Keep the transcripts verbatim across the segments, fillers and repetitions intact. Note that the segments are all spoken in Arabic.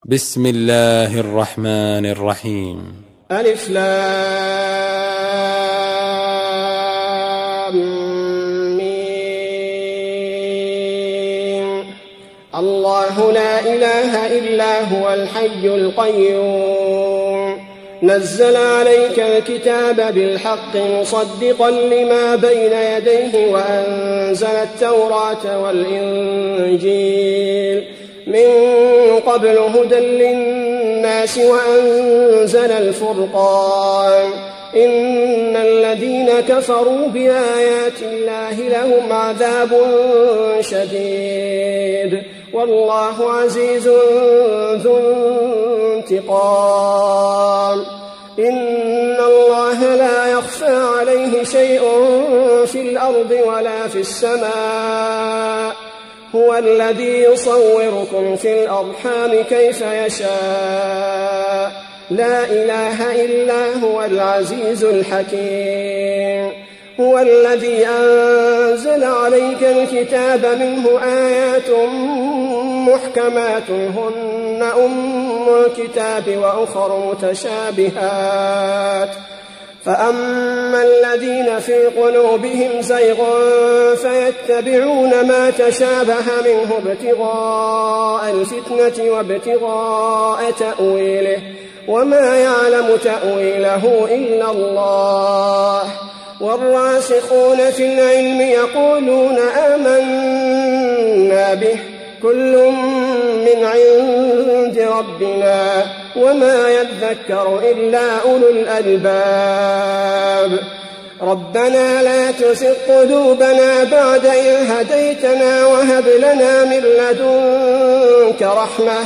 بسم الله الرحمن الرحيم. ألف لام ميم. الله لا إله إلا هو الحي القيوم نزل عليك الكتاب بالحق مصدقا لما بين يديه وأنزل التوراة والإنجيل من قبل هدى للناس وأنزل الفرقان إن الذين كفروا بآيات الله لهم عذاب شديد والله عزيز ذو انتقام. إن الله لا يخفى عليه شيء في الأرض ولا في السماء هو الذي يصوركم في الأرحام كيف يشاء لا إله إلا هو العزيز الحكيم. هو الذي أنزل عليك الكتاب منه آيات محكمات هن أم الكتاب وأخر متشابهات فأما الذين في قلوبهم زيغ فيتبعون ما تشابه منه ابتغاء الفتنة وابتغاء تأويله وما يعلم تأويله إلا الله والراسخون في العلم يقولون آمنا به كل من عند ربنا وما يذكر إلا أولو الألباب. ربنا لا تزغ قلوبنا بعد إذ هديتنا وهب لنا من لدنك رحمة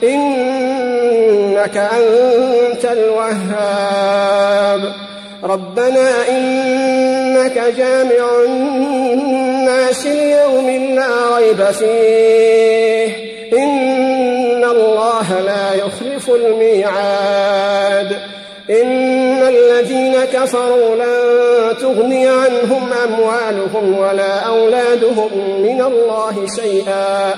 إنك أنت الوهاب. ربنا إنك جامع الناس ليوم لا ريب فيه إن الله لا يخلف الميعاد. إن الذين كفروا لن تغني عنهم أموالهم ولا أولادهم من الله شيئا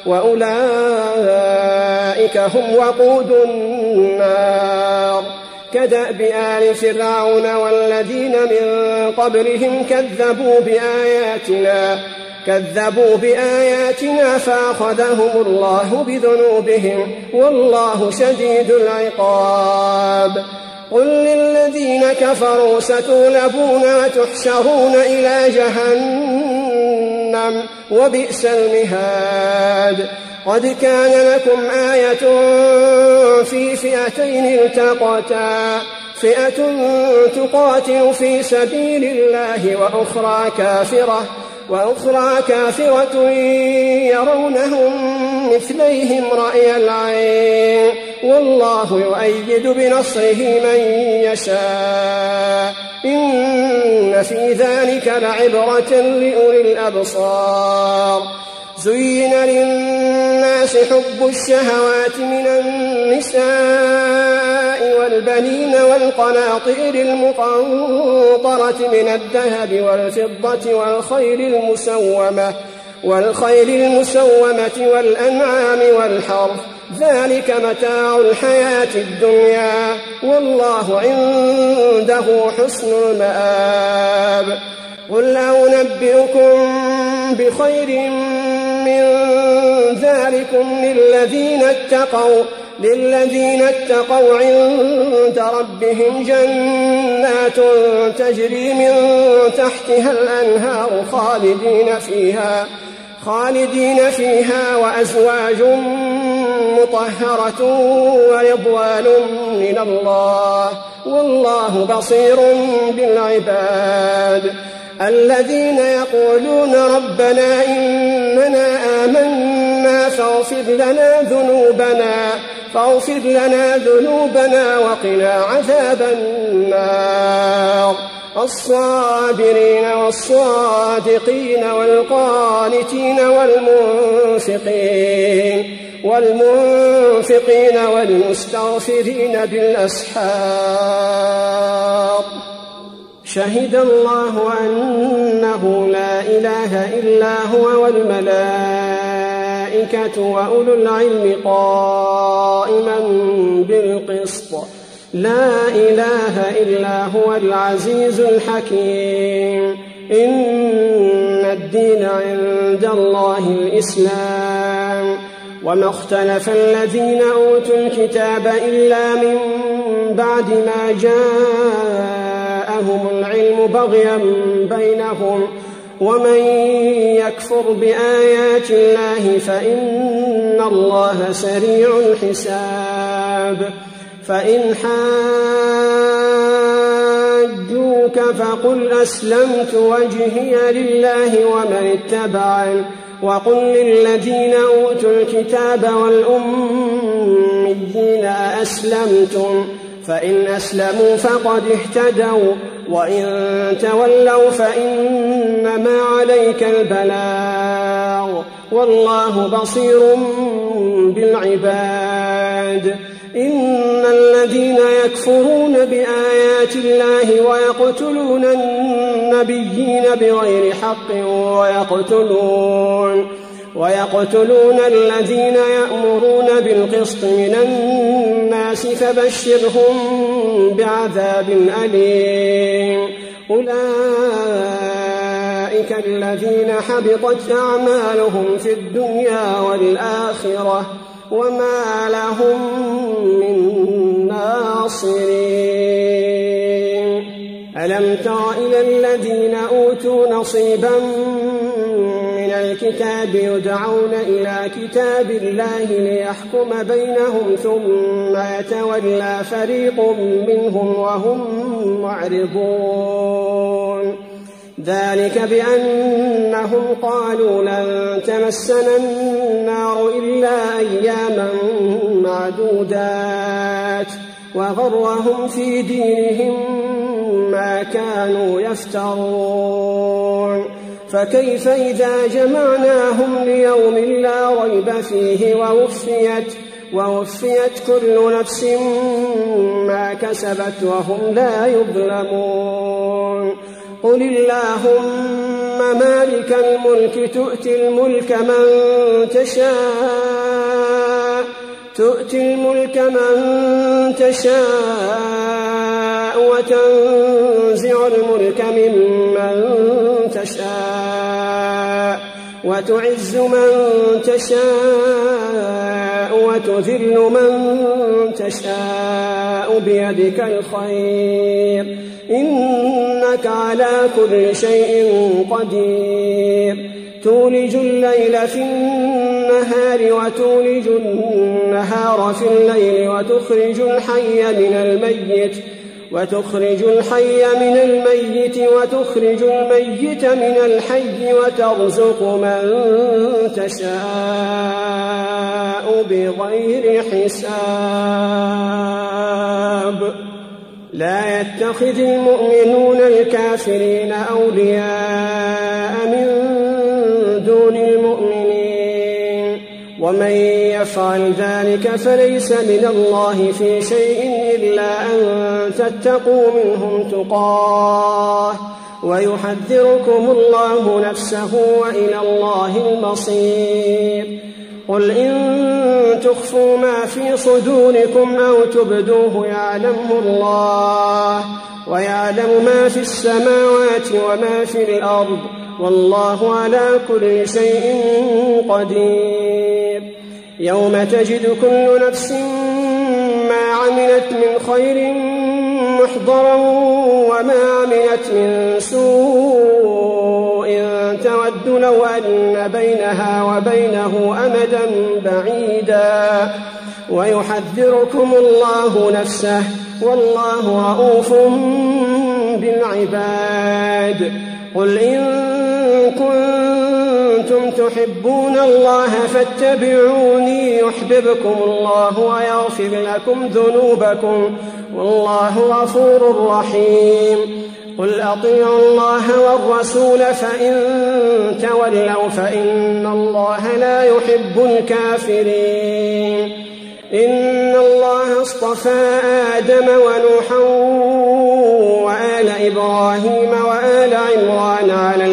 وأولئك هم وقود النار. كدأب آل فرعون والذين من قبلهم كذبوا بآياتنا كذبوا بآياتنا فأخذهم الله بذنوبهم والله شديد العقاب. قل للذين كفروا ستغلبون وتحشرون إلى جهنم وبئس المهاد. قد كان لكم آية في فئتين التقتا فئة تقاتل في سبيل الله وأخرى كافرة وأخرى كافرة يرونهم مثليهم رأي العين والله يؤيد بنصره من يشاء إن في ذلك لعبرة لأولي الأبصار. زين للناس حب الشهوات من النساء والبنين والقناطير المقنطرة من الذهب والفضة والخيل المسومة والخيل المسومة والأنعام والحرث ذلك متاع الحياة الدنيا والله عنده حسن المآب. قل أنبئكم بخير من ذلكم للذين اتقوا للذين اتقوا عند ربهم جنات تجري من تحتها الأنهار خالدين فيها خالدين فيها وأزواج مطهرة ورضوان من الله والله بصير بالعباد. الذين يقولون ربنا إننا آمنا فاغفر لنا ذنوبنا فاغفر لنا ذنوبنا وقنا عذاب النار. الصابرين والصادقين والقانتين والمنفقين والمنفقين والمستغفرين بالأسحار. شهد الله أنه لا إله إلا هو والملائكة وأولو العلم قائما لا إله إلا هو العزيز الحكيم. إن الدين عند الله الإسلام. وما اختلف الذين أوتوا الكتاب إلا من بعد ما جاءهم العلم بغيا بينهم، ومن يكفر بآيات الله فإن الله سريع الحساب. فإن حاجوك فقل أسلمت وجهي لله ومن اتبعني، وقل للذين أوتوا الكتاب والأميين أأسلمتم؟ فإن أسلموا فقد اهتدوا، وإن تولوا فإنما عليك البلاغ، والله بصير بالعباد. إن الذين يكفرون بآيات الله ويقتلون النبيين بغير حق ويقتلون, ويقتلون الذين يأمرون بالقسط من الناس فبشرهم بعذاب أليم. أولئك الذين حبطت أعمالهم في الدنيا والآخرة وما لهم من ناصرين. ألم تر إلى الذين أوتوا نصيبا من الكتاب يدعون إلى كتاب الله ليحكم بينهم ثم يتولى فريق منهم وهم معرضون؟ ذلك بأنهم قالوا لن تمسنا النار إلا أياما معدودات وغرهم في دينهم ما كانوا يفترون. فكيف إذا جمعناهم ليوم لا ريب فيه ووفيت, ووفيت كل نفس ما كسبت وهم لا يظلمون. قل اللهم مالك الملك تؤتي الملك من تشاء تؤتي الملك من تشاء وتنزع الملك ممن تشاء وتعز من تشاء وتذل من تشاء بيدك الخير إنك على كل شيء قدير. تولج الليل في النهار وتولج النهار في الليل وتخرج الحي من الميت وتخرج الحي من الميت وتخرج الميت من الحي وترزق من تشاء بغير حساب. لا يتخذ المؤمنون الكافرين أولياء من دون المؤمنين ومن يفعل ذلك فليس من الله في شيء إلا أن تتقوا منهم تقاه ويحذركم الله نفسه وإلى الله المصير. قل إن تخفوا ما في صدوركم أو تبدوه يعلمه الله ويعلم ما في السماوات وما في الأرض والله على كل شيء قدير. يوم تجد كل نفس ما عملت من خير محضرا وما عملت من سوء تود لو أن بينها وبينه أمدا بعيدا ويحذركم الله نفسه والله رؤوف بالعباد. قل إن كنتم تحبون الله فاتبعوني يحببكم الله ويغفر لكم ذنوبكم والله غفور رحيم. قل أطيعوا الله والرسول فإن تولوا فإن الله لا يحب الكافرين. إن الله اصطفى آدم ونوحا وآل إبراهيم وآل عمران على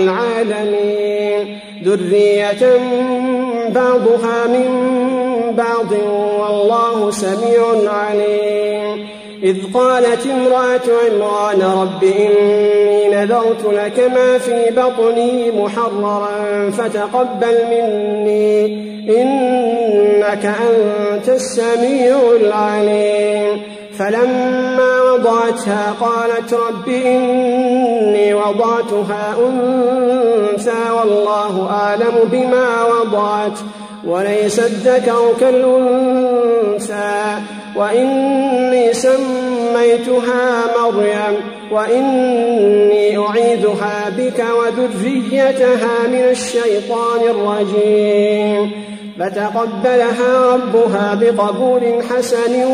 العالمين ذرية بعضها من بعض والله سميع عليم. إذ قالت امرأة عمران رب إني نذرت لك ما في بطني محررا فتقبل مني إنك أنت السميع العليم. فلما وضعتها قالت رب إني وضعتها أنثى والله أعلم بما وضعت وليس الذكر كالأنثى وإني سميتها مريم وإني أعيذها بك وذريتها من الشيطان الرجيم. فتقبلها ربها بقبول حسن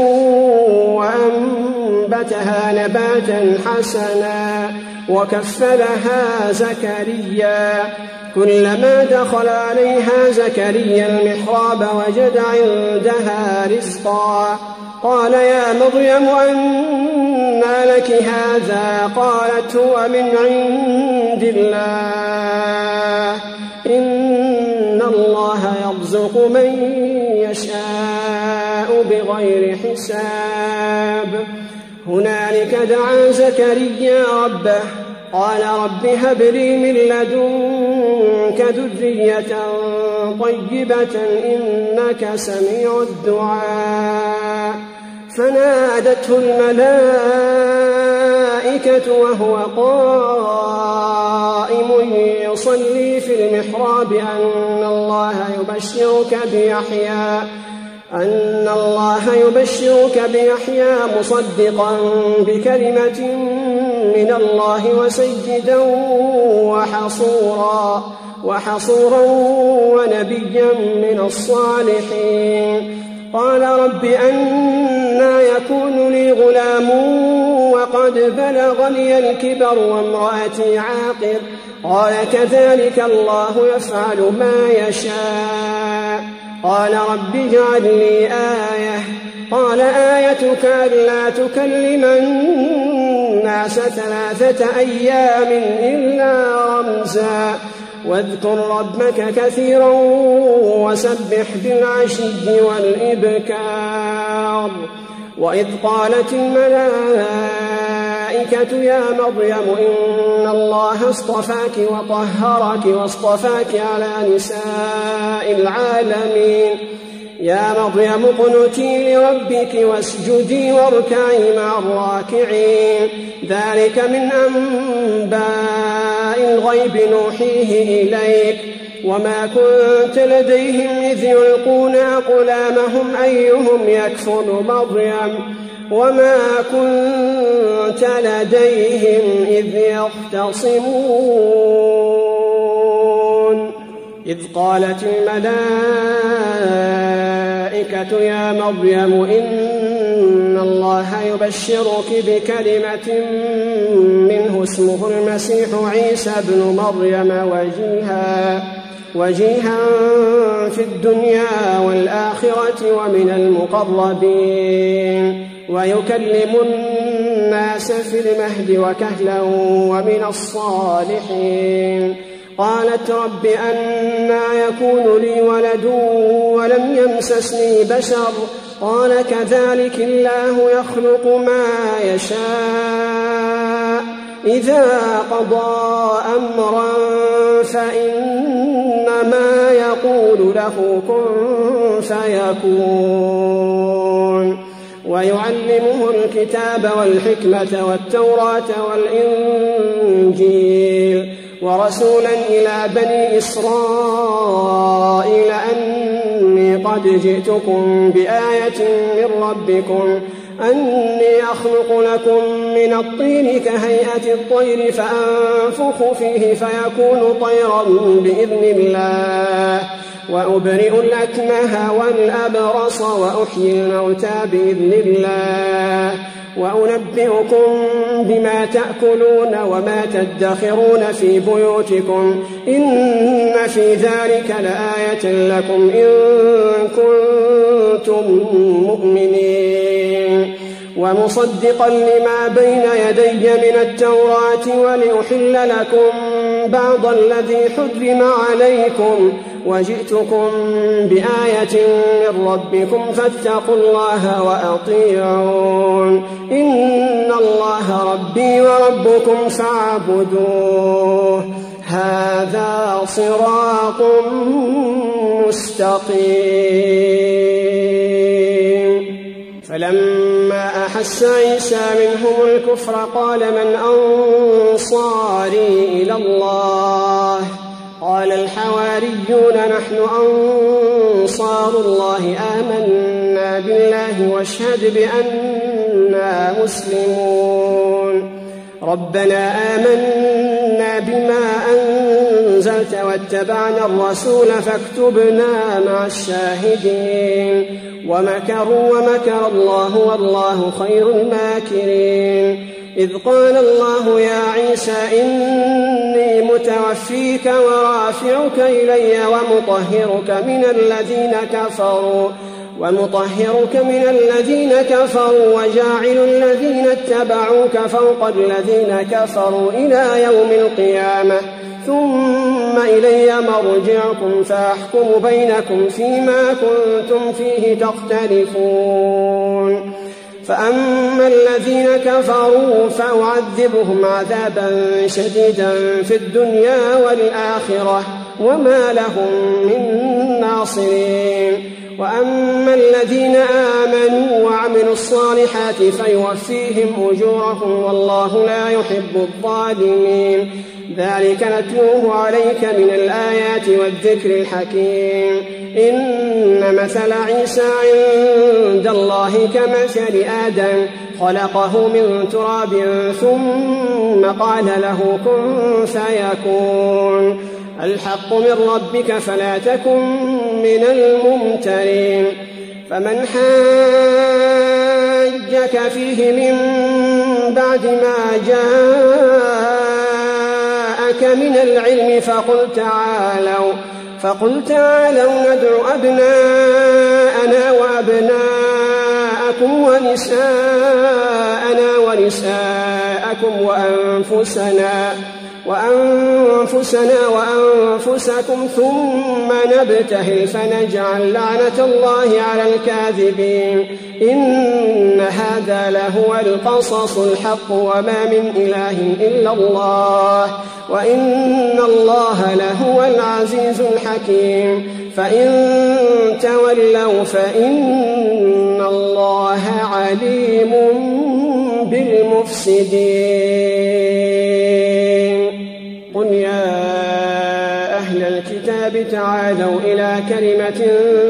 وأنبتها نباتا حسنا وكفلها زكريا. كلما دخل عليها زكريا المحراب وجد عندها رزقا قال يا مريم أنى لك هذا؟ قالت هو من عند الله إن الله يرزق من يشاء بغير حساب. هنالك دعا زكريا ربه قال رب هب لي من لدنك ذرية طيبة إنك سميع الدعاء. فنادته الملائكة وهو قائم يصلي في المحراب أن الله يبشرك بيحيى أن الله يبشرك بيحيى مصدقا بكلمة من الله وسيدا وحصورا وحصورا ونبيا من الصالحين. قال رب أنى يكون لي غلام وقد بلغني الكبر وامرأتي عاقر؟ قال كذلك الله يفعل ما يشاء. قال رب اجعل لي آية. قال آيتك ألا تكلم الناس ثلاثة أيام إلا رمزا واذكر ربك كثيرا وسبح بالعشي والإبكار. وإذ قالت الملائكة يا مريم إن الله اصطفاك وطهرك واصطفاك على نساء العالمين. يا مريم اقنتي لربك واسجدي واركعي مع الراكعين. ذلك من أنباء الغيب نوحيه إليك وما كنت لديهم إذ يلقون أقلامهم أيهم يكفل مريم وما كنت لديهم إذ يختصمون. إذ قالت الملائكة يا مريم إن الله يبشرك بكلمة منه اسمه المسيح عيسى ابن مريم وجيها وجيها في الدنيا والآخرة ومن المقربين ويكلم الناس في المهد وكهلا ومن الصالحين. قالت رب أنى يكون لي ولد ولم يمسسني بشر؟ قال كذلك الله يخلق ما يشاء إذا قضى أمرا فإنما يقول له كن فيكون. ويعلمه الكتاب والحكمة والتوراة والإنجيل ورسولا إلى بني إسرائيل أني قد جئتكم بآية من ربكم أني أخلق لكم من الطين كهيئة الطير فأنفخ فيه فيكون طيرا بإذن الله وأبرئ الأكمه والأبرص وأحيي الموتى بإذن الله وأنبئكم بما تأكلون وما تدخرون في بيوتكم إن في ذلك لآية لكم إن كنتم مؤمنين. ومصدقا لما بين يدي من التوراة ولأحل لكم بعض الذي حرم عليكم وجئتكم بآية من ربكم فاتقوا الله وأطيعون إن الله ربي وربكم فاعبدوه هذا صراط مستقيم. فلما أحس عيسى منهم الكفر قال من أنصاري إلى الله قال الحواريون نحن أنصار الله آمنا بالله واشهد بأننا مسلمون ربنا آمنا بما أنزلت واتبعنا الرسول فاكتبنا مع الشاهدين ومكروا ومكر الله والله خير الماكرين. إذ قال الله يا عيسى إني متوفيك ورافعك إلي ومطهرك من الذين كفروا ومطهرك من الذين كفروا وجاعل الذين اتبعوك فوق الذين كفروا إلى يوم القيامة ثم إلي مرجعكم فأحكم بينكم فيما كنتم فيه تختلفون. فأما الذين كفروا فأعذبهم عذابا شديدا في الدنيا والآخرة وما لهم من ناصرين. وأما الذين آمنوا وعملوا الصالحات فيوفيهم أجورهم والله لا يحب الظالمين. ذلك نتلوه عليك من الآيات والذكر الحكيم. إن مثل عيسى عند الله كمثل آدم خلقه من تراب ثم قال له كن فيكون الحق من ربك فلا تكن من الممترين. فمن حاجك فيه من بعد ما جاءك من العلم فقل تعالوا فقل تعالوا ندع أبناءنا وأبناءكم ونساءنا ونساءكم وأنفسنا وأنفسنا وأنفسكم ثم نبتهل فنجعل لعنة الله على الكاذبين. إن هذا لهو القصص الحق وما من إله إلا الله وإن الله لهو العزيز الحكيم. فإن تولوا فإن الله عليم بالمفسدين. قل يا أهل الكتاب تعالوا إلى كلمة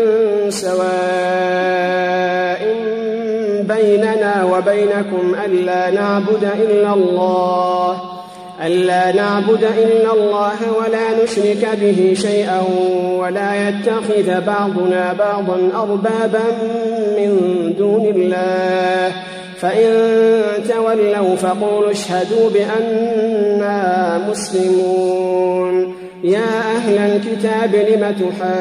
سواء بيننا وبينكم ألا نعبد إلا الله ألا نعبد إلا الله ولا نشرك به شيئا ولا يتخذ بعضنا بعضا أربابا من دون الله فإن تولوا فقولوا اشهدوا بأننا مسلمون. يا أهل الكتاب لم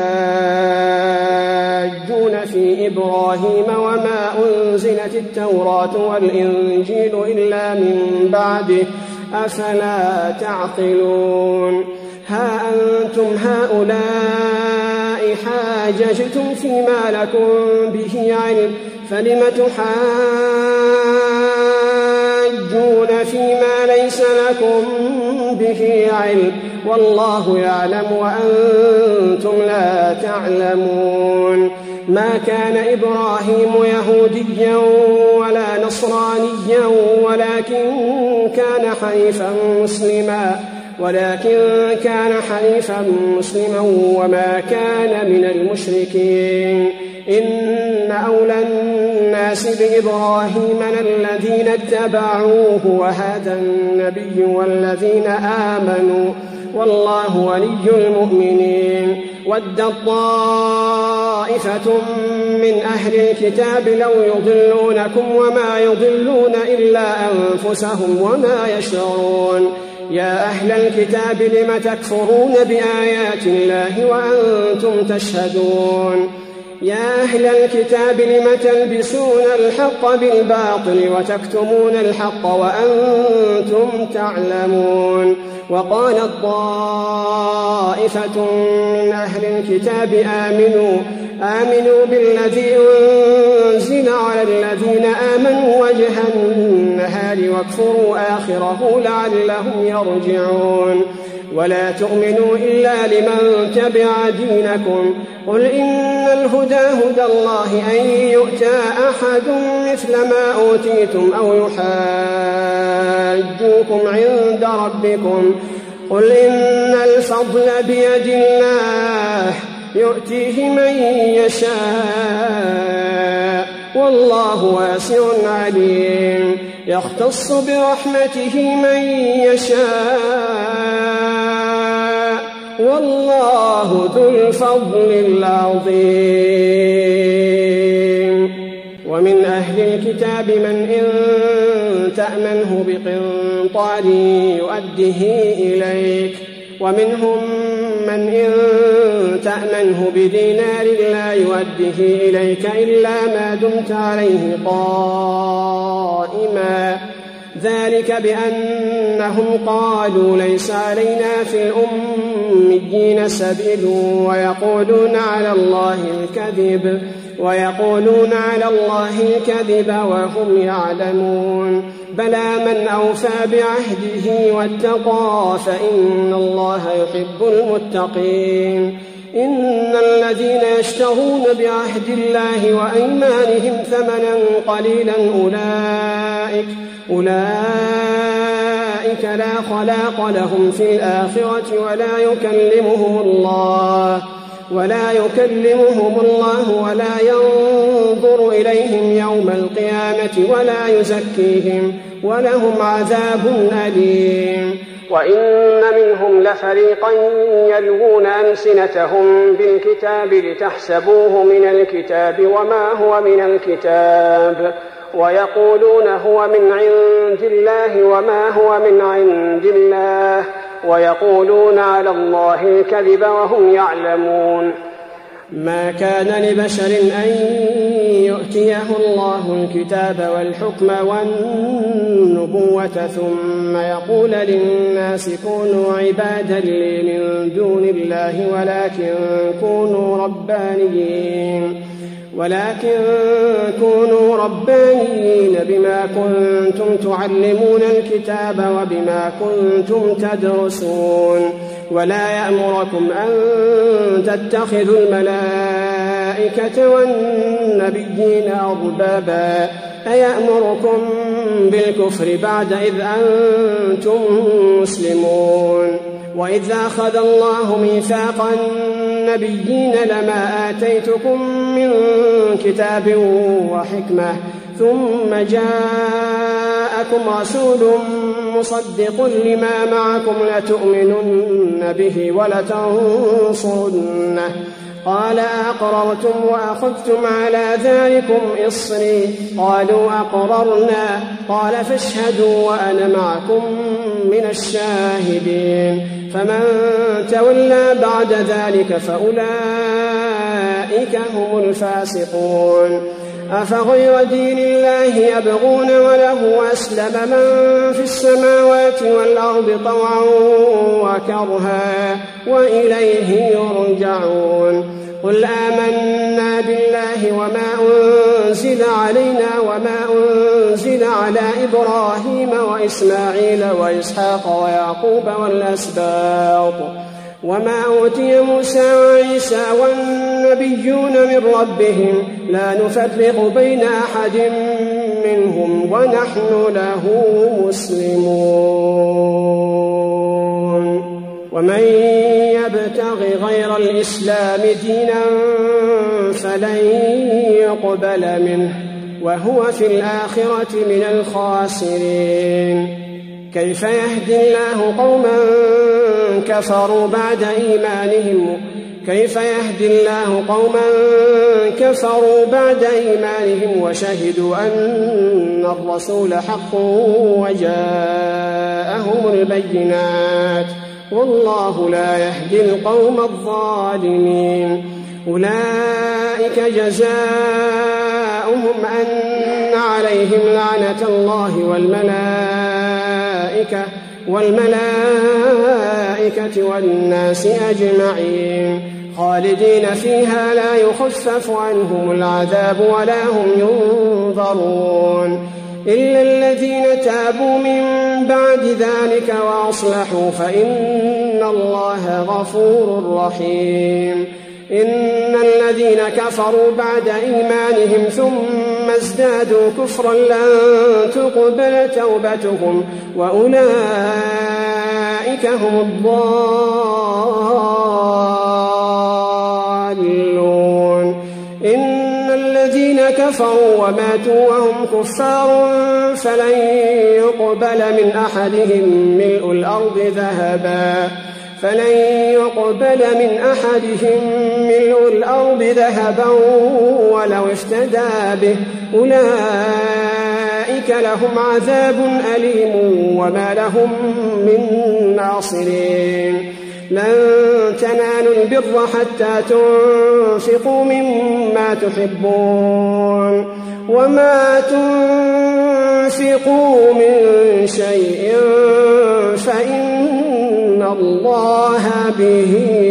تحاجون في إبراهيم وما أنزلت التوراة والإنجيل إلا من بعده أفلا تعقلون. ها أنتم هؤلاء حاججتم فيما لكم به علم فلم تحاجون فيما ليس لكم به علم والله يعلم وأنتم لا تعلمون. ما كان إبراهيم يهوديا ولا نصرانيا ولكن كان حنيفا مسلما ولكن كان حنيفا مسلما وما كان من المشركين. إن أولى الناس بإبراهيم الذين اتبعوه وهذا النبي والذين آمنوا والله ولي المؤمنين. ودت طائفة من أهل الكتاب لو يضلونكم وما يضلون إلا أنفسهم وما يشعرون. يا أهل الكتاب لم تكفرون بآيات الله وأنتم تشهدون. يا أهل الكتاب لم تلبسون الحق بالباطل وتكتمون الحق وأنتم تعلمون. وقالت طائفة من أهل الكتاب آمنوا آمنوا بالذي أنزل على الذين آمنوا وجه النهار واكفروا آخره لعلهم يرجعون. ولا تؤمنوا إلا لمن تبع دينكم. قل إن الهدى هدى الله أن يؤتى أحد مثل ما أوتيتم أو يحاجوكم عند ربكم. قل إن الفضل بيد الله يؤتيه من يشاء والله واسع عليم. يختص برحمته من يشاء والله ذو الفضل العظيم. ومن أهل الكتاب من إن تأمنه بقنطار يؤده إليك ومنهم من إن تأمنه بدينار لا يؤده إليك إلا ما دمت عليه قائما. ذلك بأنهم قالوا ليس علينا في الأميين سبيل ويقولون على الله الكذب ويقولون على الله الكذب وهم يعلمون. بلى من أوفى بعهده واتقى فإن الله يحب المتقين. إن الذين يشترون بعهد الله وأيمانهم ثمنا قليلا أولئك أولئك لا خلاق لهم في الآخرة ولا يكلمهم الله ولا يكلمهم الله ولا ينظر إليهم يوم القيامة ولا يزكيهم ولهم عذاب أليم. وإن منهم لفريقا يلوون ألسنتهم بالكتاب لتحسبوه من الكتاب وما هو من الكتاب ويقولون هو من عند الله وما هو من عند الله ويقولون على الله الكذب وهم يعلمون. ما كان لبشر أن يؤتيه الله الكتاب والحكم والنبوة ثم يقول للناس كونوا عبادا لي من دون الله ولكن كونوا ربانيين ولكن كونوا ربانيين بما كنتم تعلمون الكتاب وبما كنتم تدرسون. ولا يأمركم أن تتخذوا الملائكة والنبيين أربابا أيأمركم بالكفر بعد إذ أنتم مسلمون. وإذ أخذ الله ميثاق النبيين لما آتيتكم من كتاب وحكمة ثم جاءكم رسول مصدق لما معكم لتؤمنن به ولتنصرنه قال أقررتم وأخذتم على ذلكم إصري قالوا أقررنا قال فاشهدوا وأنا معكم من الشاهدين. فمن تولى بعد ذلك فأولئك هم الفاسقون. أفغير دين الله يبغون وله أسلم من في السماوات والأرض طوعا وكرها وإليه يرجعون. قل آمنا بالله وما أنزل علينا وما أنزل على إبراهيم وإسماعيل وإسحاق ويعقوب والأسباط وما أوتي موسى وعيسى والنبيون من ربهم لا نفرق بين أحد منهم ونحن له مسلمون. ومن يبتغ غير الإسلام دينا فلن يقبل منه وهو في الآخرة من الخاسرين. كيف يهدي الله قوما كفروا بعد إيمانهم كيف يهدي الله قوما كفروا بعد إيمانهم وشهدوا أن الرسول حق وجاءهم البينات والله لا يهدي القوم الظالمين. أولئك أولئك جزاؤهم أن عليهم لعنة الله والملائكة والملائكة والناس أجمعين خالدين فيها لا يخفف عنهم العذاب ولا هم ينظرون إلا الذين تابوا من بعد ذلك وأصلحوا فإن الله غفور رحيم إن الذين كفروا بعد إيمانهم ثم ازدادوا كفرا لن تقبل توبتهم وأولئك هم الضالون إن الذين كفروا وماتوا وهم كفار فلن يقبل من أحدهم ملء الأرض ذهبا فلن يقبل من أحدهم ملء الأرض ذهبا ولو افتدى به أولئك لهم عذاب أليم وما لهم من ناصرين لن تنالوا البر حتى تنفقوا مما تحبون وما تنفقوا من شيء فإن الله به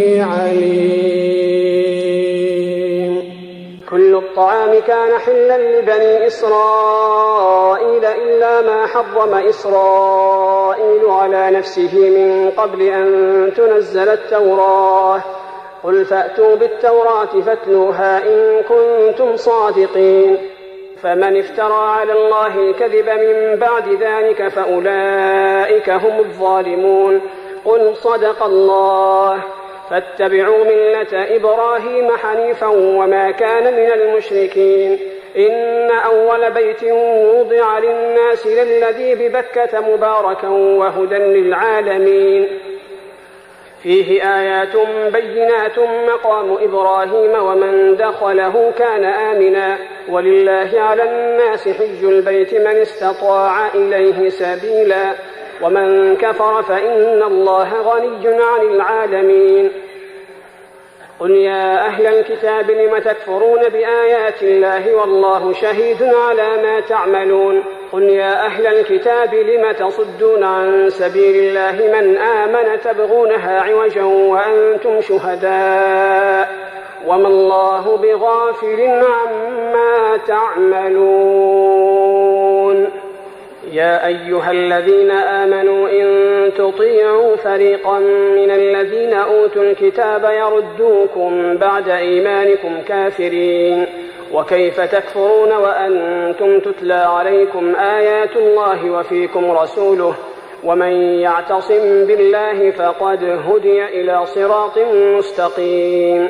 عليم. كل الطعام كان حلا لبني إسرائيل إلا ما حرم إسرائيل على نفسه من قبل أن تنزل التوراة قل فأتوا بالتوراة فاتلوها إن كنتم صادقين فمن افترى على الله الكذب من بعد ذلك فأولئك هم الظالمون قل صدق الله فاتبعوا ملة إبراهيم حنيفا وما كان من المشركين إن أول بيت وضع للناس للذي ببكة مباركا وهدى للعالمين فيه آيات بينات مقام إبراهيم ومن دخله كان آمنا ولله على الناس حج البيت من استطاع إليه سبيلا ومن كفر فإن الله غني عن العالمين قل يا أهل الكتاب لم تكفرون بآيات الله والله شهيد على ما تعملون قل يا أهل الكتاب لم تصدون عن سبيل الله من آمن تبغونها عوجا وأنتم شهداء وما الله بغافل عما تعملون يا أيها الذين آمنوا إن تطيعوا فريقا من الذين أوتوا الكتاب يردوكم بعد إيمانكم كافرين وكيف تكفرون وأنتم تتلى عليكم آيات الله وفيكم رسوله ومن يعتصم بالله فقد هدي إلى صراط مستقيم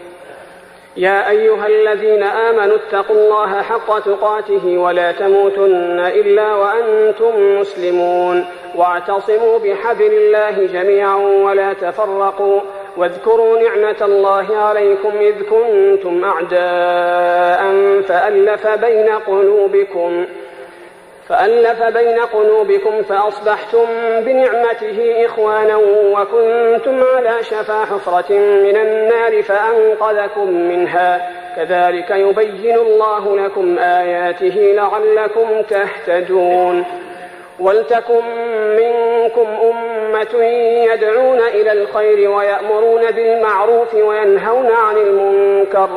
يا أيها الذين آمنوا اتقوا الله حق تقاته ولا تموتن إلا وأنتم مسلمون واعتصموا بحبل الله جميعا ولا تفرقوا واذكروا نعمة الله عليكم إذ كنتم أعداء فألف بين قلوبكم فألف بين قلوبكم فأصبحتم بنعمته إخوانا وكنتم على شفا حفرة من النار فأنقذكم منها كذلك يبين الله لكم آياته لعلكم تهتدون ولتكن منكم أمة يدعون إلى الخير ويأمرون بالمعروف وينهون عن المنكر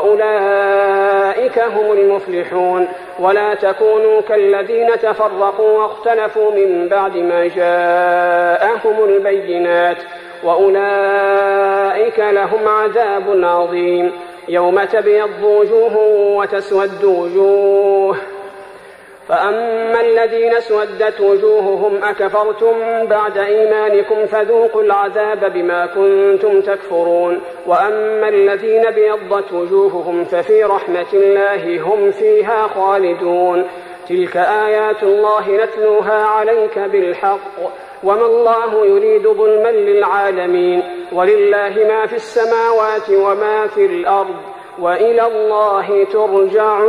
وأولئك هم المفلحون ولا تكونوا كالذين تفرقوا واختلفوا من بعد ما جاءهم البينات وأولئك لهم عذاب عظيم يوم تبيض وجوه وتسود وجوه فأما الذين اسودت وجوههم أكفرتم بعد إيمانكم فذوقوا العذاب بما كنتم تكفرون وأما الذين بيضت وجوههم ففي رحمة الله هم فيها خالدون تلك آيات الله نتلوها عليك بالحق وما الله يريد ظلما للعالمين ولله ما في السماوات وما في الأرض وإلى الله ترجع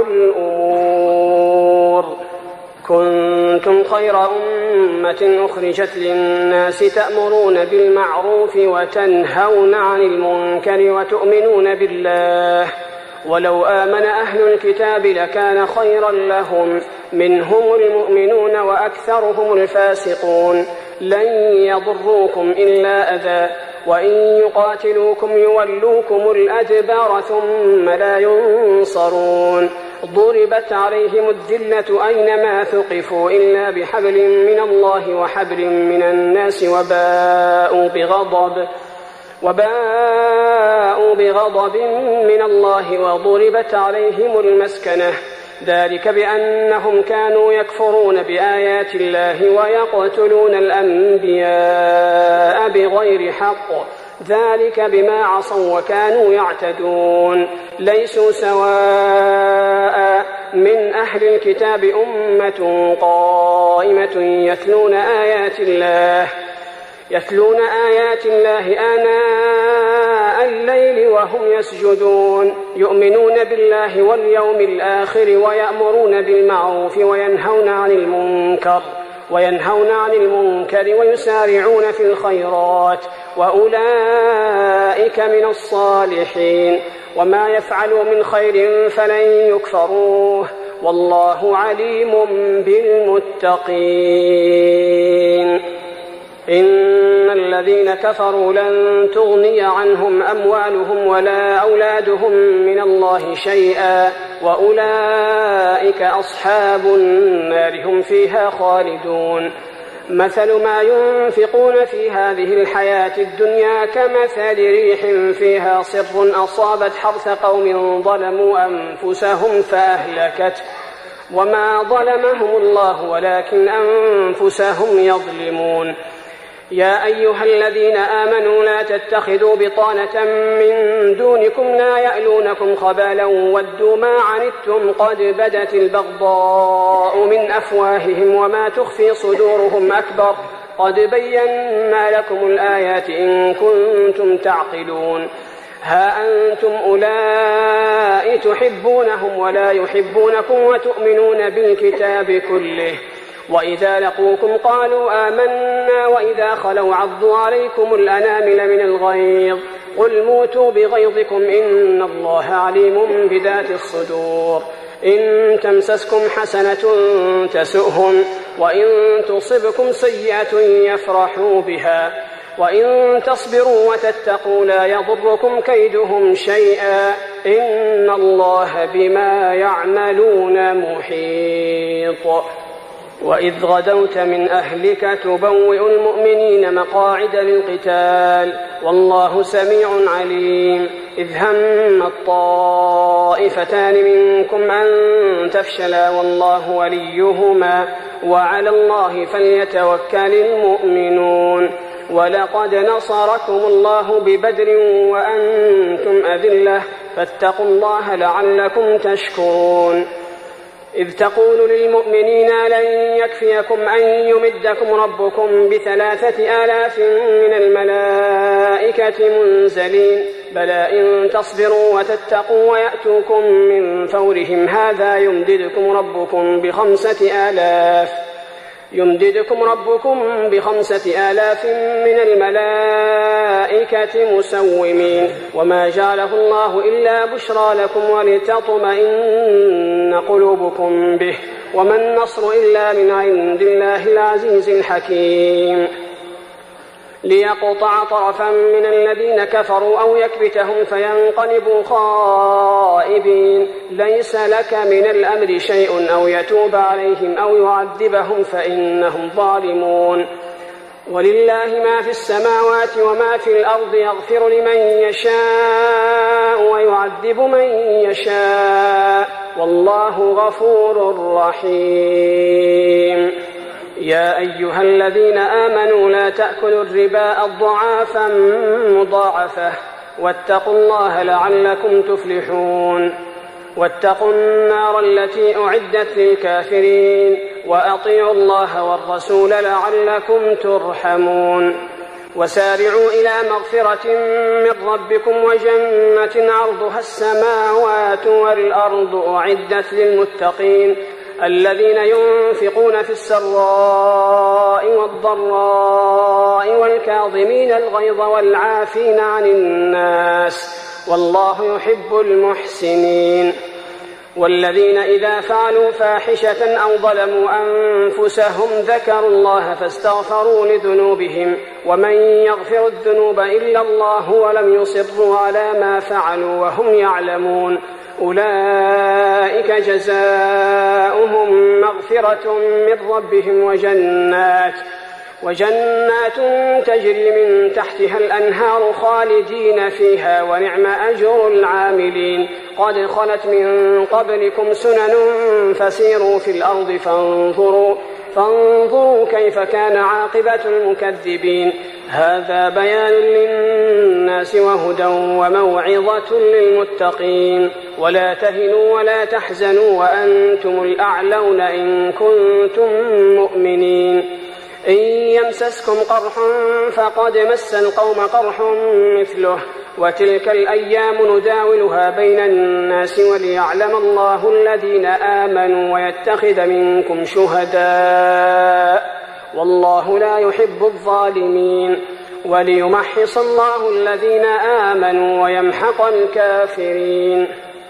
الأمور كنتم خير أمة أخرجت للناس تأمرون بالمعروف وتنهون عن المنكر وتؤمنون بالله ولو آمن أهل الكتاب لكان خيرا لهم منهم المؤمنون وأكثرهم الفاسقون لن يضروكم إلا أذى وإن يقاتلوكم يولوكم الأدبار ثم لا ينصرون ضربت عليهم الذلة أينما ثقفوا إلا بحبل من الله وحبل من الناس وباءوا بغضب وباءوا بغضب من الله وضربت عليهم المسكنة ذلك بأنهم كانوا يكفرون بآيات الله ويقتلون الأنبياء بغير حق ذلك بما عصوا وكانوا يعتدون ليسوا سواء من أهل الكتاب أمة قائمة يتلون آيات الله يتلون آيات الله آناء الليل وهم يسجدون يؤمنون بالله واليوم الآخر ويأمرون بالمعروف وينهون عن المنكر وينهون عن المنكر ويسارعون في الخيرات وأولئك من الصالحين وما يفعلوا من خير فلن يكفروه والله عليم بالمتقين إن الذين كفروا لن تغني عنهم أموالهم ولا أولادهم من الله شيئا وأولئك أصحاب النار هم فيها خالدون مثل ما ينفقون في هذه الحياة الدنيا كمثل ريح فيها صر أصابت حرث قوم ظلموا أنفسهم فأهلكت وما ظلمهم الله ولكن أنفسهم يظلمون يا أيها الذين آمنوا لا تتخذوا بطانة من دونكم لا يألونكم خبالا ودوا ما عنتم قد بدت البغضاء من أفواههم وما تخفي صدورهم أكبر قد بينا لكم الآيات إن كنتم تعقلون ها أنتم أولئك تحبونهم ولا يحبونكم وتؤمنون بالكتاب كله وإذا لقوكم قالوا آمنا وإذا خلوا عضوا عليكم الأنامل من الغيظ قل موتوا بغيظكم إن الله عليم بذات الصدور إن تمسسكم حسنة تسؤهم وإن تصبكم سيئة يفرحوا بها وإن تصبروا وتتقوا لا يضركم كيدهم شيئا إن الله بما يعملون محيط وإذ غدوت من أهلك تبوئ المؤمنين مقاعد للقتال والله سميع عليم إذ هم الطائفتان منكم أن تفشلا والله وليهما وعلى الله فليتوكل المؤمنون ولقد نصركم الله ببدر وأنتم أذلة فاتقوا الله لعلكم تشكرون إذ تقول للمؤمنين لن يكفيكم أن يمدكم ربكم بثلاثة آلاف من الملائكة منزلين بلى إن تصبروا وتتقوا ويأتوكم من فورهم هذا يمددكم ربكم بخمسة آلاف يمددكم ربكم بخمسة آلاف من الملائكة مسومين وما جعله الله إلا بشرى لكم ولتطمئن قلوبكم به وما النصر إلا من عند الله العزيز الحكيم ليقطع طرفا من الذين كفروا أو يكبتهم فينقلبوا خائبين ليس لك من الأمر شيء أو يتوب عليهم أو يعذبهم فإنهم ظالمون ولله ما في السماوات وما في الأرض يغفر لمن يشاء ويعذب من يشاء والله غفور رحيم يا أيها الذين آمنوا لا تأكلوا الربا أضعافا مضاعفة واتقوا الله لعلكم تفلحون واتقوا النار التي أعدت للكافرين وأطيعوا الله والرسول لعلكم ترحمون وسارعوا إلى مغفرة من ربكم وجنة عرضها السماوات والأرض أعدت للمتقين الذين ينفقون في السراء والضراء والكاظمين الغيظ والعافين عن الناس والله يحب المحسنين. والذين إذا فعلوا فاحشة أو ظلموا أنفسهم ذكروا الله فاستغفروا لذنوبهم ومن يغفر الذنوب إلا الله ولم يصروا على ما فعلوا وهم يعلمون أولئك جزاؤهم مغفرة من ربهم وجنات وجنات تجري من تحتها الأنهار خالدين فيها ونعم أجر العاملين. قد خلت من قبلكم سنن فسيروا في الأرض فانظروا, فانظروا كيف كان عاقبة المكذبين. هذا بيان للناس وهدى وموعظة للمتقين. ولا تهنوا ولا تحزنوا وأنتم الأعلون إن كنتم مؤمنين. إن يمسسكم قرح فقد مس القوم قرح مثله وتلك الأيام نداولها بين الناس وليعلم الله الذين آمنوا ويتخذ منكم شهداء والله لا يحب الظالمين وليمحص الله الذين آمنوا ويمحق الكافرين.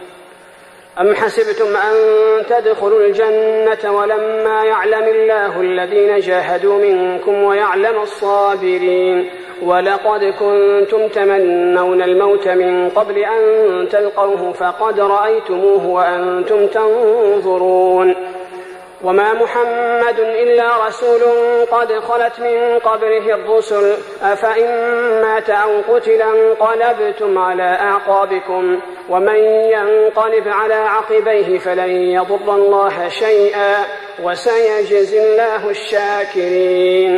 أم حسبتم أن تدخلوا الجنة ولما يعلم الله الذين جاهدوا منكم ويعلم الصابرين ولقد كنتم تمنون الموت من قبل أن تلقوه فقد رأيتموه وأنتم تنظرون وما محمد إلا رسول قد خلت من قبله الرسل أفإن مات أو قتل انقلبتم على أعقابكم ومن ينقلب على عقبيه فلن يضر الله شيئا وسيجزي الله الشاكرين.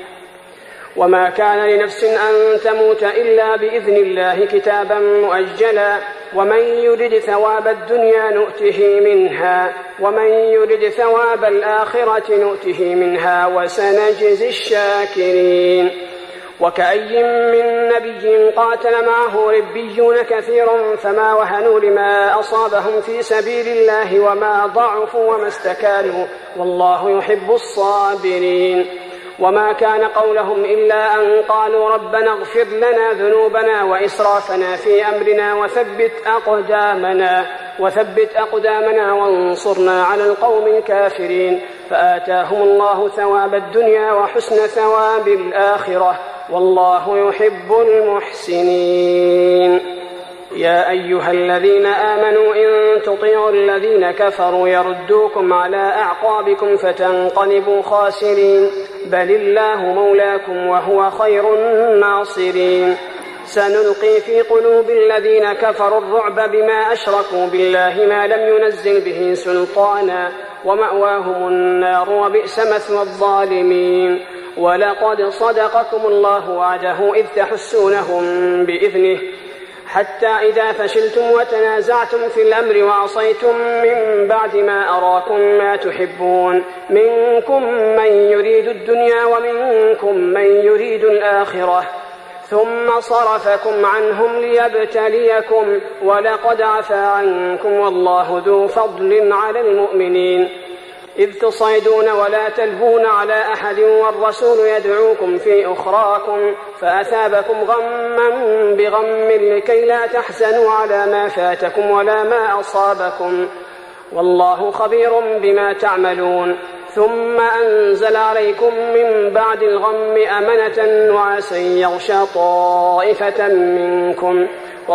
وما كان لنفس أن تموت إلا بإذن الله كتابا مؤجلا ومن يرد ثواب الدنيا نؤته منها ومن يرد ثواب الآخرة نؤته منها وسنجزي الشاكرين. وكأي من نبي قاتل معه ربيون كثير فما وهنوا لما أصابهم في سبيل الله وما ضعفوا وما استكانوا والله يحب الصابرين. وما كان قولهم إلا أن قالوا ربنا اغفر لنا ذنوبنا وإسرافنا في أمرنا وثبت أقدامنا, وثبت أقدامنا وانصرنا على القوم الكافرين فآتاهم الله ثواب الدنيا وحسن ثواب الآخرة والله يحب المحسنين. يا أيها الذين آمنوا إن تطيعوا الذين كفروا يردوكم على أعقابكم فتنقلبوا خاسرين بل الله مولاكم وهو خير الناصرين. سنلقي في قلوب الذين كفروا الرعب بما أشركوا بالله ما لم ينزل به سلطانا ومأواهم النار وبئس مثوى الظالمين. ولقد صدقكم الله وعده إذ تحسونهم بإذنه حتى إذا فشلتم وتنازعتم في الأمر وعصيتم من بعد ما أراكم ما تحبون منكم من يريد الدنيا ومنكم من يريد الآخرة ثم صرفكم عنهم ليبتليكم ولقد عفا عنكم والله ذو فضل على المؤمنين. إذ تصعدون ولا تلهون على أحد والرسول يدعوكم في أخراكم فأثابكم غما بغم لكي لا تحزنوا على ما فاتكم ولا ما أصابكم والله خبير بما تعملون. ثم أنزل عليكم من بعد الغم أمنة نعاسا يغشى طائفة منكم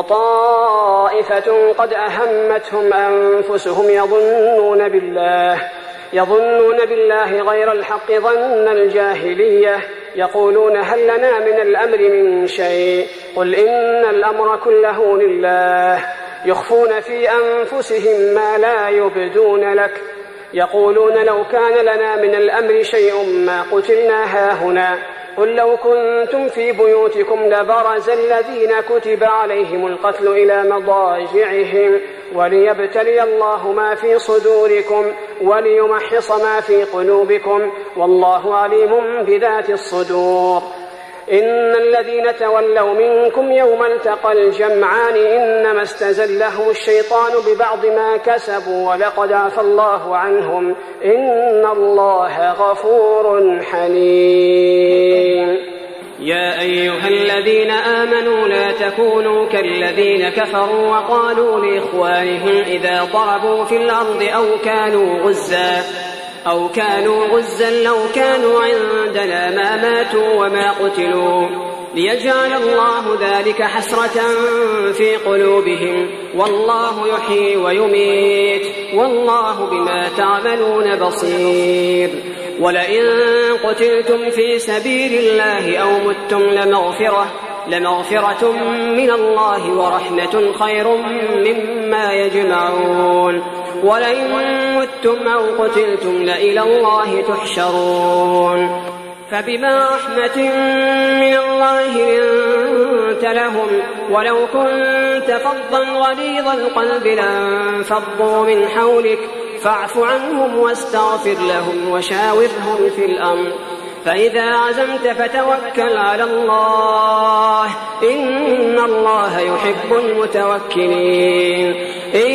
وطائفة قد أهمتهم أنفسهم يظنون بالله يظنون بالله غير الحق ظن الجاهلية يقولون هل لنا من الأمر من شيء قل إن الأمر كله لله يخفون في أنفسهم ما لا يبدون لك يقولون لو كان لنا من الأمر شيء ما قتلنا هاهنا قل لو كنتم في بيوتكم لبرز الذين كتب عليهم القتل إلى مضاجعهم وليبتلي الله ما في صدوركم وليمحص ما في قلوبكم والله عليم بذات الصدور. إن الذين تولوا منكم يوم التقى الجمعان إنما استزلهم الشيطان ببعض ما كسبوا ولقد عفى الله عنهم إن الله غفور حليم. يا أيها الذين آمنوا لا تكونوا كالذين كفروا وقالوا لإخوانهم إذا ضربوا في الأرض أو كانوا غزا أو كانوا غزا لو كانوا عندنا ما ماتوا وما قتلوا ليجعل الله ذلك حسرة في قلوبهم والله يحيي ويميت والله بما تعملون بصير. ولئن قتلتم في سبيل الله أو متم لمغفرة, لمغفرة من الله ورحمة خير مما يجمعون. ولئن متم أو قتلتم لإلى الله تحشرون. فبما رحمة من الله لنت لهم ولو كنت فظا غليظ القلب لانفضوا من حولك فاعف عنهم واستغفر لهم وشاورهم في الأمر فإذا عزمت فتوكل على الله إن الله يحب المتوكلين. إن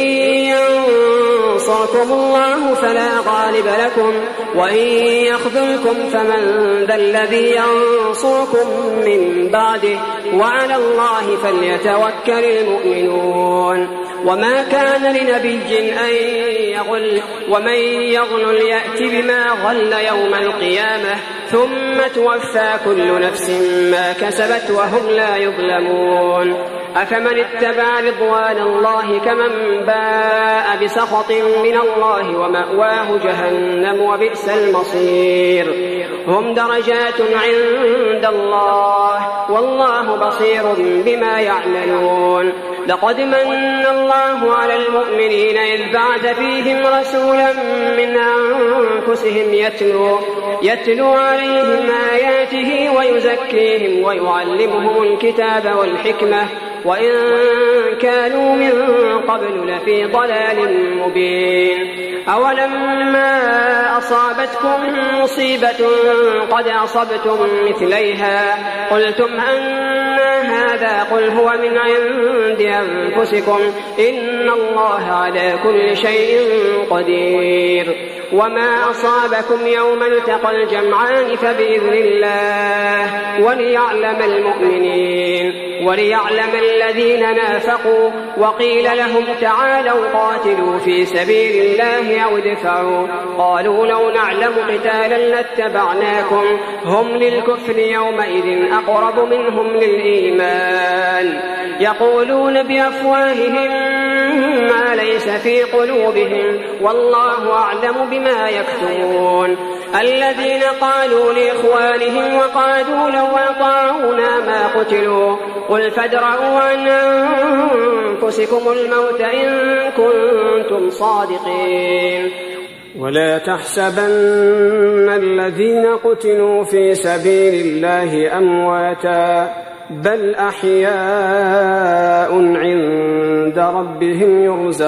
ينصركم الله فلا غالب لكم وإن يخذلكم فمن ذا الذي ينصركم من بعده وعلى الله فليتوكل المؤمنون. وما كان لنبي أن يغل ومن يغل يأت بما غل يوم القيامة ثم توفى كل نفس ما كسبت وهم لا يظلمون. أفمن اتبع رضوان الله كمن باء بسخط من الله ومأواه جهنم وبئس المصير. هم درجات عند الله والله بصير بما يعملون. لقد من الله على المؤمنين إذ بعث فيهم رسولا من أنفسهم يتلو, يتلو عليهم آياته ويزكيهم ويعلمهم الكتاب والحكمة وإن كانوا من قبل لفي ضلال مبين. أولما أصابتكم مصيبة قد أصبتم مثليها قلتم أن هذا قل هو من عند أنفسكم إن الله على كل شيء قدير. وما أصابكم يوم التقى الجمعان فبإذن الله وليعلم المؤمنين وليعلم الذين نافقوا. وقيل لهم تعالوا قاتلوا في سبيل الله أو ادفعوا قالوا لو نعلم قتالا لاتبعناكم هم للكفر يومئذ أقرب منهم للإيمان يقولون بأفواههم ما ليس في قلوبهم والله أعلم بما يكتمون. الذين قالوا لإخوانهم وقالوا لو أطاعونا ما قتلوا قل فادرءوا عن أنفسكم الموت إن كنتم صادقين. ولا تحسبن الذين قتلوا في سبيل الله أمواتا بل أحياء عند ربهم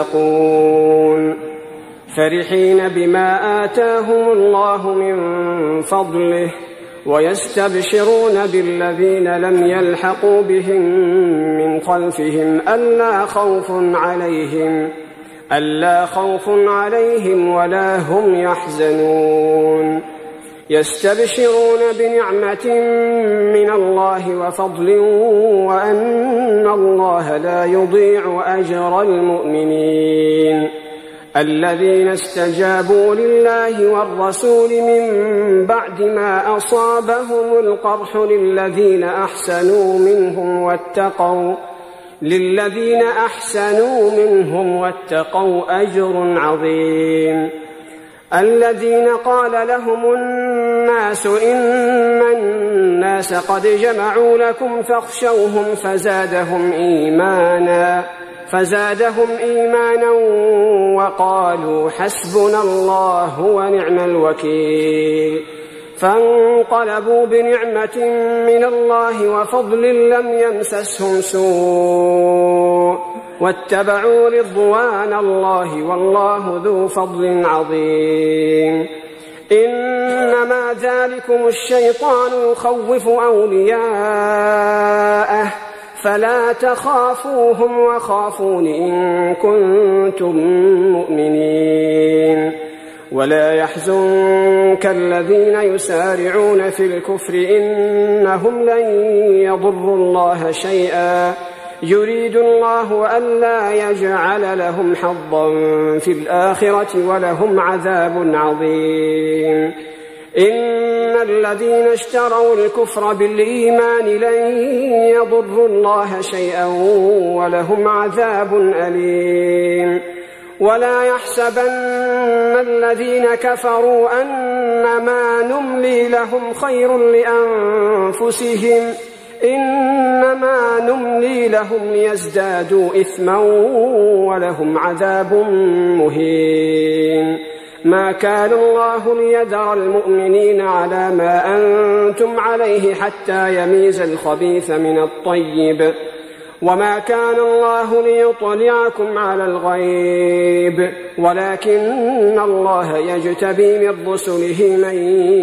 يرزقون فرحين بما آتاهم الله من فضله ويستبشرون بالذين لم يلحقوا بهم من خلفهم ألا خوف عليهم ألا خوف عليهم ولا هم يحزنون يستبشرون بنعمة من الله وفضل وأن الله لا يضيع أجر المؤمنين الذين استجابوا لله والرسول من بعد ما أصابهم القرح للذين أحسنوا منهم واتقوا للذين أحسنوا منهم واتقوا أجر عظيم الذين قال لهم الناس إن الناس قد جمعوا لكم فاخشوهم فزادهم إيمانا فزادهم إيمانا وقالوا حسبنا الله ونعم الوكيل فانقلبوا بنعمة من الله وفضل لم يمسسهم سوء واتبعوا رضوان الله والله ذو فضل عظيم إنما ذلكم الشيطان يخوف أولياءه فلا تخافوهم وخافون إن كنتم مؤمنين ولا يحزنك الذين يسارعون في الكفر إنهم لن يضروا الله شيئا يريد الله ألا يجعل لهم حظا في الآخرة ولهم عذاب عظيم إن الذين اشتروا الكفر بالإيمان لن يضروا الله شيئا ولهم عذاب أليم ولا يحسبن الذين كفروا أنما نملي لهم خير لأنفسهم إنما نملي لهم ليزدادوا إثما ولهم عذاب مهين ما كان الله ليذر المؤمنين على ما أنتم عليه حتى يميز الخبيث من الطيب وما كان الله ليطلعكم على الغيب ولكن الله يجتبي من رسله من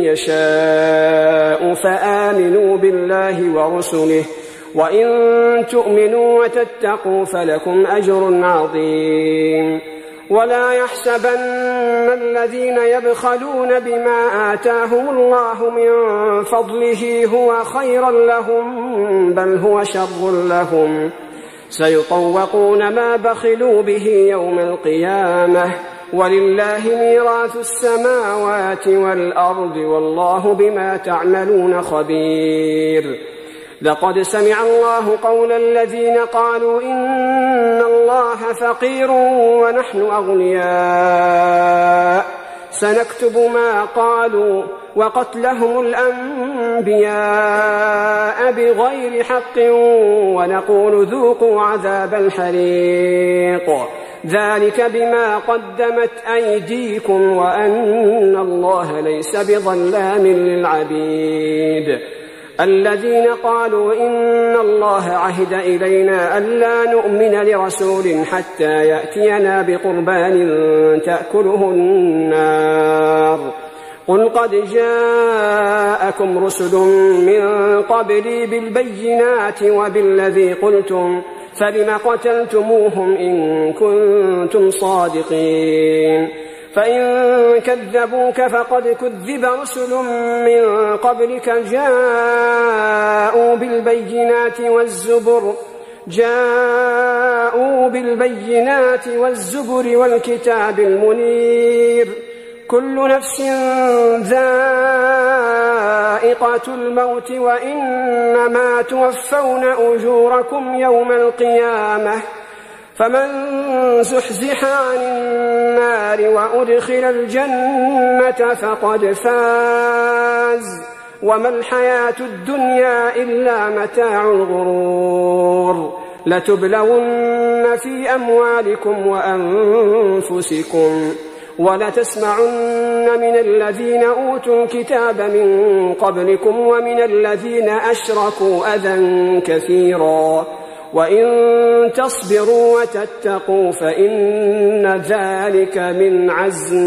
يشاء فآمنوا بالله ورسله وإن تؤمنوا وتتقوا فلكم أجر عظيم ولا يحسبن الذين يبخلون بما آتاهم الله من فضله هو خيرا لهم بل هو شر لهم سيطوقون ما بخلوا به يوم القيامة ولله ميراث السماوات والأرض والله بما تعملون خبير لقد سمع الله قول الذين قالوا إن الله فقير ونحن أغنياء سنكتب ما قالوا وقتلهم الأنبياء بغير حق ونقول ذوقوا عذاب الحريق ذلك بما قدمت أيديكم وأن الله ليس بظلام للعبيد الذين قالوا إن الله عهد إلينا ألا نؤمن لرسول حتى يأتينا بقربان تأكله النار قل قد جاءكم رسل من قبلي بالبينات وبالذي قلتم فلم قتلتموهم إن كنتم صادقين فإن كذبوك فقد كذب رسل من قبلك جاءوا بالبينات والزبر جاءوا بالبينات والزبر والكتاب المنير كل نفس ذائقة الموت وإنما توفون أجوركم يوم القيامة فمن زحزح عن النار وأدخل الجنة فقد فاز وما الحياة الدنيا إلا متاع الغرور لتبلون في أموالكم وأنفسكم ولتسمعن من الذين أوتوا الكتاب من قبلكم ومن الذين أشركوا أذى كثيرا وإن تصبروا وتتقوا فإن ذلك من عزم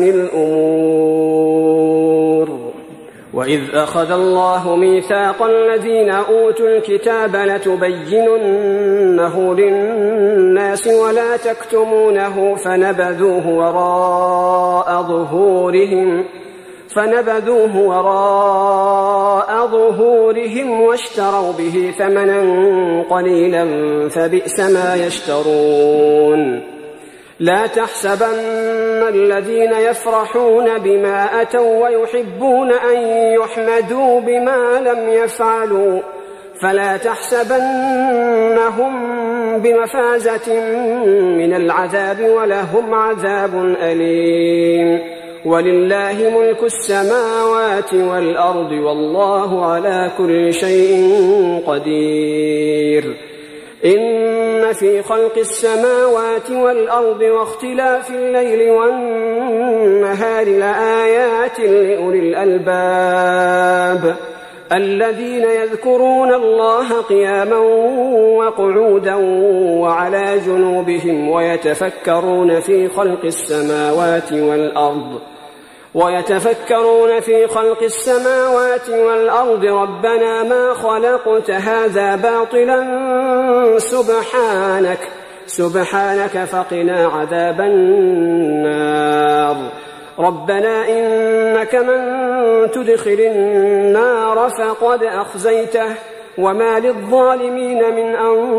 الأمور وإذ أخذ الله ميثاق الذين أوتوا الكتاب لتبيننه للناس ولا تكتمونه فنبذوه وراء ظهورهم فنبذوه وراء ظهورهم واشتروا به ثمنا قليلا فبئس ما يشترون لا تحسبن الذين يفرحون بما أتوا ويحبون أن يحمدوا بما لم يفعلوا فلا تحسبنهم بمفازة من العذاب ولهم عذاب أليم ولله ملك السماوات والأرض والله على كل شيء قدير إن في خلق السماوات والأرض واختلاف الليل والنهار لآيات لأولي الألباب الذين يذكرون الله قياما وقعودا وعلى جنوبهم ويتفكرون في خلق السماوات والأرض ويتفكرون في خلق السماوات والأرض ربنا ما خلقت هذا باطلا سبحانك سبحانك فقنا عذاب النار ربنا إنك من تدخل النار فقد أخزيته وما للظالمين من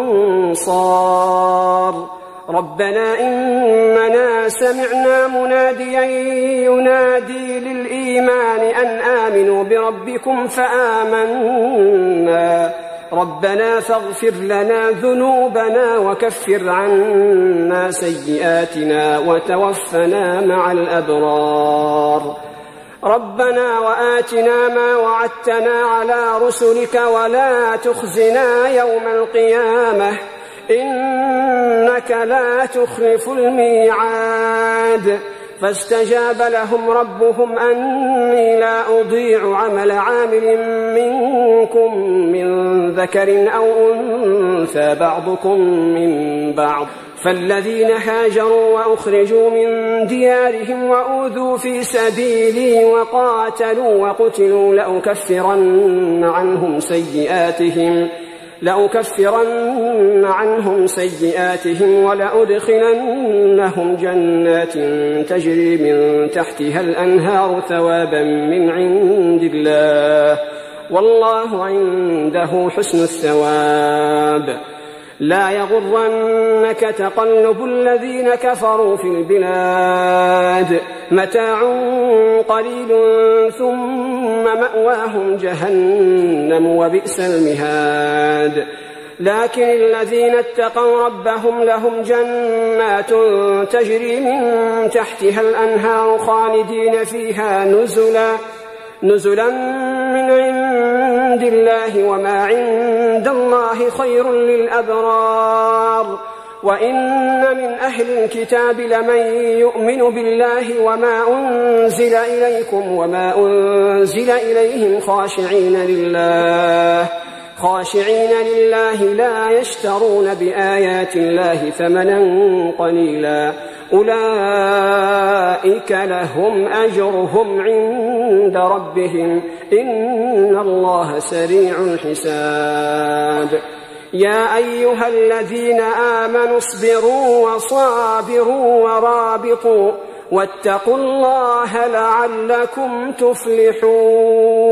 أنصار ربنا إننا سمعنا مناديا ينادي للإيمان أن آمنوا بربكم فآمنا ربنا فاغفر لنا ذنوبنا وكفر عنا سيئاتنا وتوفنا مع الأبرار ربنا وآتنا ما وعدتنا على رسلك ولا تخزنا يوم القيامة إنك لا تخلف الميعاد فاستجاب لهم ربهم أني لا أضيع عمل عامل منكم من ذكر أو أنثى بعضكم من بعض فالذين هاجروا وأخرجوا من ديارهم وأوذوا في سبيلي وقاتلوا وقتلوا لأكفرن عنهم سيئاتهم لأكفرن عنهم سيئاتهم ولأدخلنهم جنات تجري من تحتها الأنهار ثوابا من عند الله والله عنده حسن الثواب لا يغرنك تقلب الذين كفروا في البلاد متاع قليل ثم مأواهم جهنم وبئس المهاد لكن الذين اتقوا ربهم لهم جنات تجري من تحتها الأنهار خالدين فيها نزلا نزلا من عند الله وما عند الله خير للأبرار وإن من أهل الكتاب لمن يؤمن بالله وما أنزل إليكم وما أنزل إليهم خاشعين لله خاشعين لله لا يشترون بآيات الله ثمنا قليلا أولئك لهم أجرهم عند ربهم إن الله سريع الحساب يا أيها الذين آمنوا اصبروا وصابروا ورابطوا واتقوا الله لعلكم تفلحون